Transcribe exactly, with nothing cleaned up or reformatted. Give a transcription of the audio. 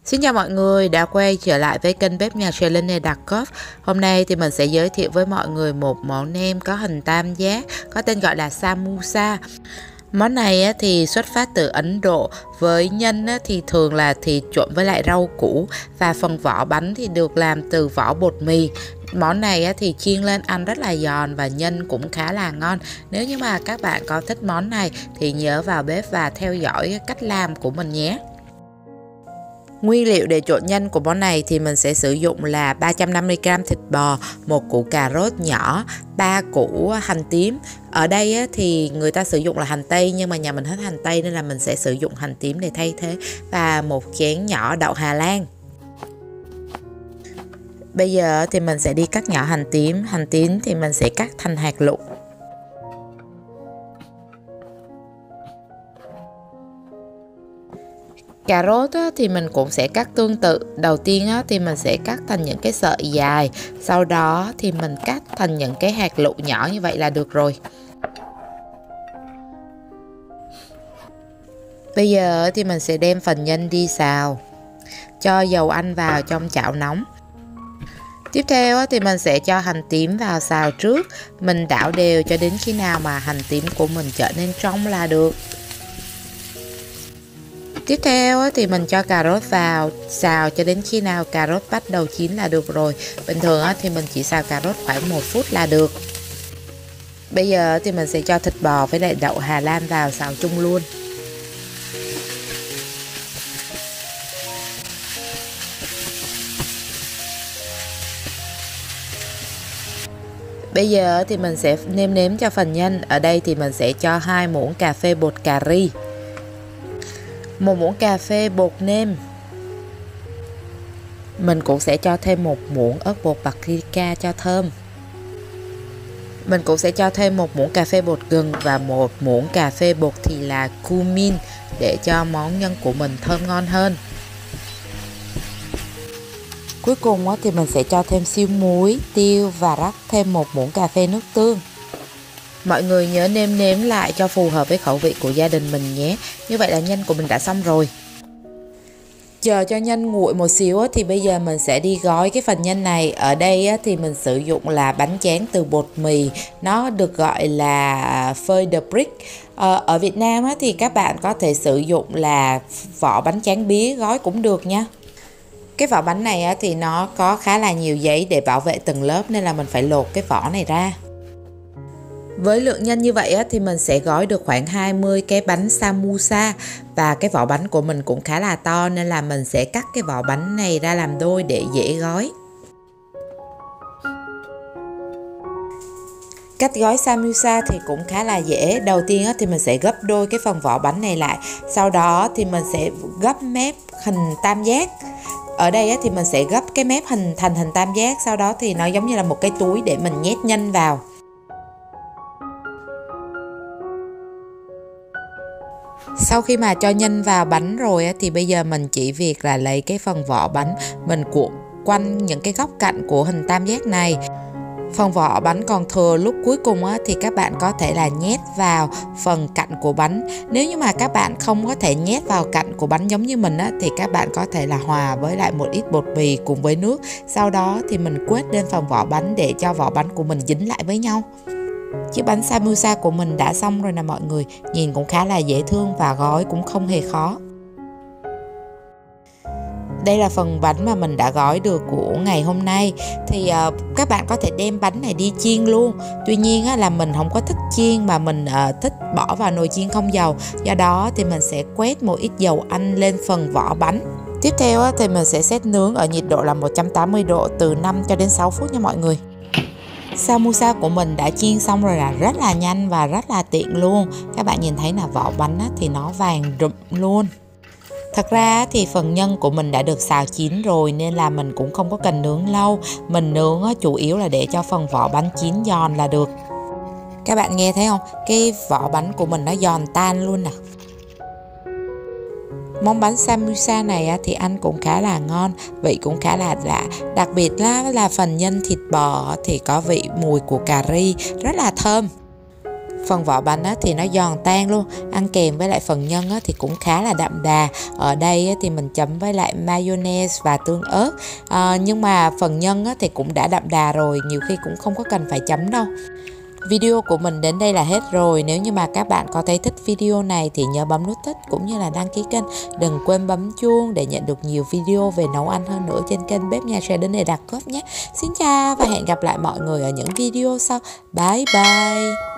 Xin chào mọi người đã quay trở lại với kênh bếp nhà Shelly Dakov. Hôm nay thì mình sẽ giới thiệu với mọi người một món nem có hình tam giác có tên gọi là samosa. Món này thì xuất phát từ Ấn Độ, với nhân thì thường là thịt trộn với lại rau củ, và phần vỏ bánh thì được làm từ vỏ bột mì. Món này thì chiên lên ăn rất là giòn và nhân cũng khá là ngon. Nếu như mà các bạn có thích món này thì nhớ vào bếp và theo dõi cách làm của mình nhé. Nguyên liệu để trộn nhân của món này thì mình sẽ sử dụng là ba trăm năm mươi gam thịt bò, một củ cà rốt nhỏ, ba củ hành tím. Ở đây thì người ta sử dụng là hành tây, nhưng mà nhà mình hết hành tây nên là mình sẽ sử dụng hành tím để thay thế, và một chén nhỏ đậu Hà Lan. Bây giờ thì mình sẽ đi cắt nhỏ hành tím. Hành tím thì mình sẽ cắt thành hạt lựu. Cà rốt thì mình cũng sẽ cắt tương tự. Đầu tiên thì mình sẽ cắt thành những cái sợi dài, sau đó thì mình cắt thành những cái hạt lựu nhỏ như vậy là được rồi. Bây giờ thì mình sẽ đem phần nhân đi xào, cho dầu ăn vào trong chảo nóng. Tiếp theo thì mình sẽ cho hành tím vào xào trước. Mình đảo đều cho đến khi nào mà hành tím của mình trở nên trong là được. Tiếp theo thì mình cho cà rốt vào xào cho đến khi nào cà rốt bắt đầu chín là được rồi. Bình thường thì mình chỉ xào cà rốt khoảng một phút là được. Bây giờ thì mình sẽ cho thịt bò với lại đậu Hà Lan vào xào chung luôn. Bây giờ thì mình sẽ nêm nếm cho phần nhân. Ở đây thì mình sẽ cho hai muỗng cà phê bột cà ri, một muỗng cà phê bột nêm. Mình cũng sẽ cho thêm một muỗng ớt bột paprika cho thơm. Mình cũng sẽ cho thêm một muỗng cà phê bột gừng và một muỗng cà phê bột thì là cumin để cho món nhân của mình thơm ngon hơn. Cuối cùng thì mình sẽ cho thêm xíu muối, tiêu và rắc thêm một muỗng cà phê nước tương. Mọi người nhớ nêm nếm lại cho phù hợp với khẩu vị của gia đình mình nhé. Như vậy là nhân của mình đã xong rồi. Chờ cho nhân nguội một xíu thì bây giờ mình sẽ đi gói cái phần nhân này. Ở đây thì mình sử dụng là bánh tráng từ bột mì, nó được gọi là feuille de brique. Ở Việt Nam thì các bạn có thể sử dụng là vỏ bánh tráng bía gói cũng được nha. Cái vỏ bánh này thì nó có khá là nhiều giấy để bảo vệ từng lớp, nên là mình phải lột cái vỏ này ra. Với lượng nhân như vậy thì mình sẽ gói được khoảng hai mươi cái bánh samosa, và cái vỏ bánh của mình cũng khá là to nên là mình sẽ cắt cái vỏ bánh này ra làm đôi để dễ gói. Cách gói samosa thì cũng khá là dễ. Đầu tiên thì mình sẽ gấp đôi cái phần vỏ bánh này lại, sau đó thì mình sẽ gấp mép hình tam giác. Ở đây thì mình sẽ gấp cái mép hình thành hình tam giác, sau đó thì nó giống như là một cái túi để mình nhét nhân vào. Sau khi mà cho nhân vào bánh rồi thì bây giờ mình chỉ việc là lấy cái phần vỏ bánh, mình cuộn quanh những cái góc cạnh của hình tam giác này. Phần vỏ bánh còn thừa lúc cuối cùng thì các bạn có thể là nhét vào phần cạnh của bánh. Nếu như mà các bạn không có thể nhét vào cạnh của bánh giống như mình thì các bạn có thể là hòa với lại một ít bột mì cùng với nước. Sau đó thì mình quết lên phần vỏ bánh để cho vỏ bánh của mình dính lại với nhau. Chiếc bánh samosa của mình đã xong rồi nè mọi người. Nhìn cũng khá là dễ thương và gói cũng không hề khó. Đây là phần bánh mà mình đã gói được của ngày hôm nay. Thì uh, các bạn có thể đem bánh này đi chiên luôn. Tuy nhiên uh, là mình không có thích chiên, mà mình uh, thích bỏ vào nồi chiên không dầu. Do đó thì mình sẽ quét một ít dầu ăn lên phần vỏ bánh. Tiếp theo uh, thì mình sẽ set nướng ở nhiệt độ là một trăm tám mươi độ từ năm cho đến sáu phút nha mọi người. Samosa của mình đã chiên xong rồi, là rất là nhanh và rất là tiện luôn. Các bạn nhìn thấy là vỏ bánh uh, thì nó vàng rụm luôn. Thật ra thì phần nhân của mình đã được xào chín rồi nên là mình cũng không có cần nướng lâu. Mình nướng chủ yếu là để cho phần vỏ bánh chín giòn là được. Các bạn nghe thấy không? Cái vỏ bánh của mình nó giòn tan luôn nè. Món bánh samosa này thì ăn cũng khá là ngon, vị cũng khá là lạ. Đặc biệt là, là phần nhân thịt bò thì có vị mùi của cà ri rất là thơm. Phần vỏ bánh á, thì nó giòn tan luôn, ăn kèm với lại phần nhân á, thì cũng khá là đậm đà. Ở đây á, thì mình chấm với lại mayonnaise và tương ớt, à, nhưng mà phần nhân á, thì cũng đã đậm đà rồi, nhiều khi cũng không có cần phải chấm đâu. Video của mình đến đây là hết rồi. Nếu như mà các bạn có thấy thích video này thì nhớ bấm nút thích cũng như là đăng ký kênh. Đừng quên bấm chuông để nhận được nhiều video về nấu ăn hơn nữa trên kênh Bếp Nhà Trẻ Đến Để Đặt Cốp nhé. Xin chào và hẹn gặp lại mọi người ở những video sau. Bye bye.